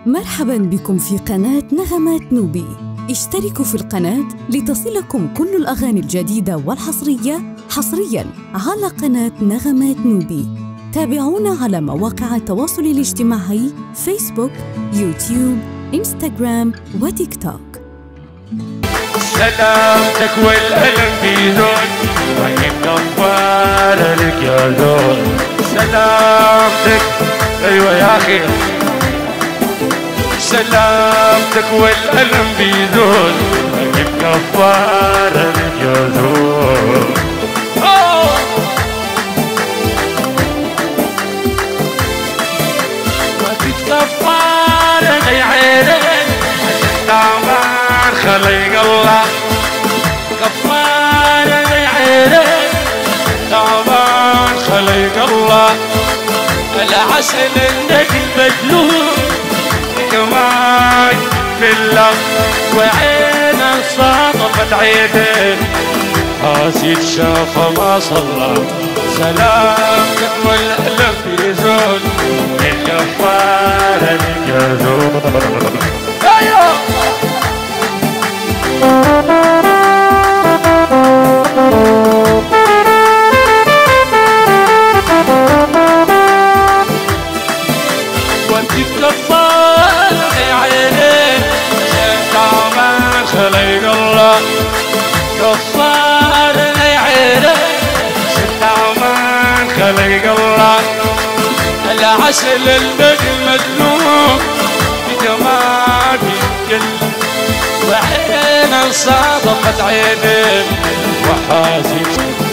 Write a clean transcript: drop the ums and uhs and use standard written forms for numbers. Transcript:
مرحباً بكم في قناة نغمات نوبي. اشتركوا في القناة لتصلكم كل الأغاني الجديدة والحصرية حصرياً على قناة نغمات نوبي. تابعونا على مواقع التواصل الاجتماعي فيسبوك، يوتيوب، إنستغرام وتيك توك. سلامتك والألم في زول وهي منورة لك يا زول. سلامتك أيوة يا أخي، سلامتك والألم في زول وهي منورة لك يا زول. ما تتكفر يا عيني عشان خلق الله كفار يا عيني طبعا خلق الله. العسل انك المجنون كمان في الله وعينك صادفت عينين حاسد شاف ما صلى. سلامتك والألم في زول الكفار يا زول. ايوه وانت كفار يا عيني طبعا خلق الله. كفار يا عيني طبعا خلق الله. العسل المجنون بجمال الكل وعينا صادقت عينين وحاسب